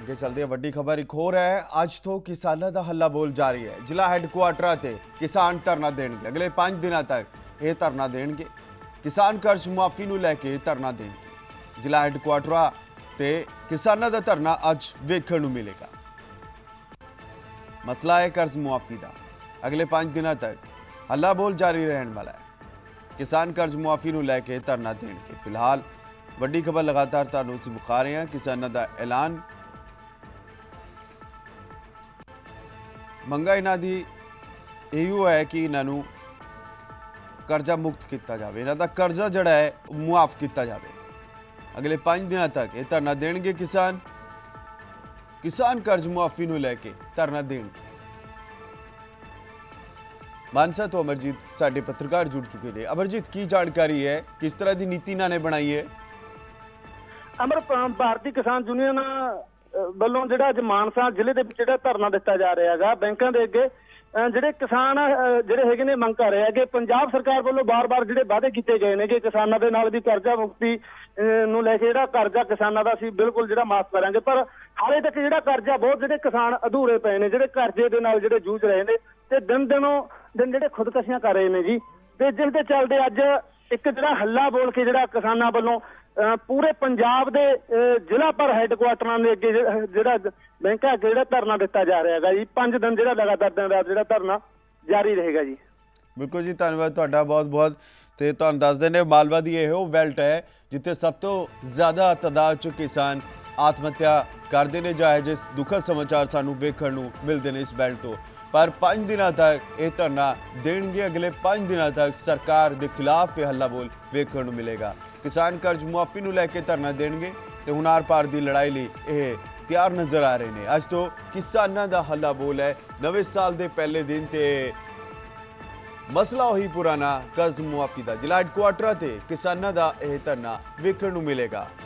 ਅੱਗੇ ਚੱਲਦੇ ਆ ਵੱਡੀ ਖਬਰ ਇੱਕ ਹੋਰ ਹੈ। ਅੱਜ ਤੋਂ ਕਿਸਾਨਾਂ ਦਾ ਹੱਲਾ ਬੋਲ ਜਾਰੀ ਹੈ। ਜ਼ਿਲ੍ਹਾ ਹੈੱਡਕੁਆਟਰਾਂ ਤੇ ਕਿਸਾਨ ਧਰਨਾ ਦੇਣਗੇ। ਅਗਲੇ 5 ਦਿਨਾਂ ਤੱਕ ਇਹ ਧਰਨਾ ਦੇਣਗੇ। ਕਿਸਾਨ ਕਰਜ਼ ਮੁਆਫੀ ਨੂੰ ਲੈ ਕੇ ਧਰਨਾ ਦੇਣਗੇ। ਜ਼ਿਲ੍ਹਾ ਹੈੱਡਕੁਆਟਰਾਂ ਤੇ ਕਿਸਾਨਾਂ ਦਾ ਧਰਨਾ ਅੱਜ ਵੇਖਣ ਨੂੰ ਮਿਲੇਗਾ। ਮਸਲਾ ਹੈ ਕਰਜ਼ ਮੁਆਫੀ ਦਾ। ਅਗਲੇ 5 ਦਿਨਾਂ ਤੱਕ ਹੱਲਾ ਬੋਲ ਜਾਰੀ ਰਹਿਣ ਵਾਲਾ ਹੈ। किसान कर्ज मुआफी ਨੂੰ ਲੈ ਕੇ ਧਰਨਾ ਦੇਣਗੇ। ਫਿਲਹਾਲ ਵੱਡੀ ਖਬਰ ਲਗਾਤਾਰ ਤੁਹਾਨੂੰ ਅਸੀਂ ਵਿਖਾ ਰਹੇ ਹਾਂ। ਕਿਸਾਨਾਂ ਦਾ ਐਲਾਨ, ਮੰਗਾਂ ਇਹਨਾਂ ਦੀ ਇਹੋ ਹੈ ਕਿ ਇਹਨਾਂ ਨੂੰ ਕਰਜ਼ਾ ਮੁਕਤ ਕੀਤਾ ਜਾਵੇ, ਇਹਨਾਂ ਦਾ ਕਰਜ਼ਾ ਜਿਹੜਾ ਹੈ ਮੁਆਫ ਕੀਤਾ ਜਾਵੇ। ਅਗਲੇ 5 ਦਿਨਾਂ ਤੱਕ ਇਹ ਧਰਨਾ ਦੇਣਗੇ। ਕਿਸਾਨ ਕਰਜ਼ ਮੁਆਫੀ ਨੂੰ ਲੈ ਕੇ ਧਰਨਾ ਦੇਣਗੇ। मानसा तो अमरजीत साडे पत्रकार जुड़ चुके हैं। अमरजीत, की जानकारी है, किस तरह की नीति इन्होंने बनाई है? अमर, भारतीय किसान यूनियन ਵੱਲੋਂ ਜਿਹੜਾ ਅੱਜ ਮਾਨਸਾ ਜ਼ਿਲ੍ਹੇ ਦੇ ਵਿੱਚ ਜਿਹੜਾ ਧਰਨਾ ਦਿੱਤਾ ਜਾ ਰਿਹਾ ਹੈਗਾ ਬੈਂਕਾਂ ਦੇ ਅੱਗੇ, ਜਿਹੜੇ ਕਿਸਾਨ ਜਿਹੜੇ ਹੈਗੇ ਨੇ ਮੰਗ ਕਰ ਰਹੇ ਹੈਗੇ। ਪੰਜਾਬ ਸਰਕਾਰ ਵੱਲੋਂ ਬਾਰ-ਬਾਰ ਜਿਹੜੇ ਵਾਅਦੇ ਕੀਤੇ ਗਏ ਨੇ ਕਿ ਕਿਸਾਨਾਂ ਦੇ ਨਾਲ ਵੀ ਕਰਜ਼ਾ ਮੁਕਤੀ ਨੂੰ ਲੈ ਕੇ ਜਿਹੜਾ ਕਰਜ਼ਾ ਕਿਸਾਨਾਂ ਦਾ ਅਸੀਂ ਬਿਲਕੁਲ ਜਿਹੜਾ ਮਾਫ ਕਰਾਂਗੇ, ਪਰ ਹਾਲੇ ਤੱਕ ਜਿਹੜਾ ਕਰਜ਼ਾ ਬਹੁਤ ਜਿਹੜੇ ਕਿਸਾਨ ਅਧੂਰੇ ਪਏ ਨੇ, ਜਿਹੜੇ ਕਰਜ਼ੇ ਦੇ ਨਾਲ ਜਿਹੜੇ ਜੂਝ ਰਹੇ ਨੇ ਤੇ ਦਿਨ ਜਿਹੜੇ ਖੁਦਕਸ਼ੀਆਂ ਕਰ ਰਹੇ ਨੇ ਜੀ। ਤੇ ਜਿਸ ਦੇ ਚੱਲਦੇ ਅੱਜ ਇੱਕ ਜਿਹੜਾ ਹੱਲਾ ਬੋਲ ਕੇ ਜਿਹੜਾ ਕਿਸਾਨਾਂ ਵੱਲੋਂ ਪੂਰੇ ਪੰਜਾਬ ਦੇ ਜ਼ਿਲ੍ਹਾ ਪਰ ਹੈੱਡਕੁਆਟਰਾਂ ਦੇ ਅੱਗੇ ਜਿਹੜਾ ਬੈਂਕਾਂ ਅੱਗੇ ਜਿਹੜਾ ਧਰਨਾ ਦਿੱਤਾ ਜਾ ਰਿਹਾ ਹੈਗਾ ਜੀ। 5 ਦਿਨ ਜਿਹੜਾ ਲਗਾਤਾਰ ਦਿਨ ਰਾਤ ਜਿਹੜਾ ਧਰਨਾ ਜਾਰੀ ਰਹੇਗਾ ਜੀ। ਬਿਲਕੁਲ ਜੀ, ਧੰਨਵਾਦ ਤੁਹਾਡਾ ਬਹੁਤ-ਬਹੁਤ। ਤੇ ਤੁਹਾਨੂੰ ਦੱਸ ਦਿੰਦੇ ਮਾਲਵਾ ਦੀ ਇਹੋ ਬੈਲਟ ਹੈ ਜਿੱਥੇ ਸਭ ਤੋਂ ਜ਼ਿਆਦਾ ਤਾਦਾਦ 'ਚ ਕਿਸਾਨ ਆਤਮ ਹੱਤਿਆ ਕਰਦੇ ਨੇ। ਜਾਇਜ਼ ਦੁਖਦ ਸਮਾਚਾਰ ਸਾਨੂੰ ਵੇਖਣ ਨੂੰ ਮਿਲਦੇ ਨੇ ਇਸ ਬੈਲਟ ਤੋਂ। पर 5 दिनों तक ये धरना देंगे। अगले 5 दिनों तक सरकार के खिलाफ ये हल्ला बोल वेखण नूं मिलेगा। किसान कर्ज मुआफी नूं लैके धरना देंगे तो हुण आर पार की लड़ाई लई ये तैयार नज़र आ रहे हैं। अज तो किसानां दा हल्ला बोल है। नवे साल के पहले दिन ते मसला उही पुराना कर्ज मुआफी का। जिला हैडकुआटर ते किसानां दा ये धरना वेखण नूं मिलेगा।